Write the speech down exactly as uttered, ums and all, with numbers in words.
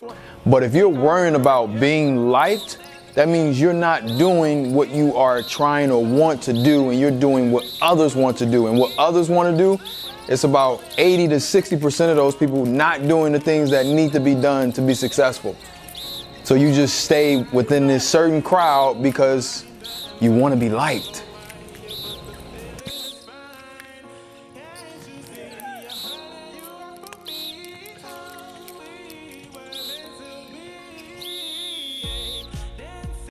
But if you're worrying about being liked, that means you're not doing what you are trying or want to do, and you're doing what others want to do. And what others want to do, it's about eighty to sixty percent of those people not doing the things that need to be done to be successful. So you just stay within this certain crowd because you want to be liked.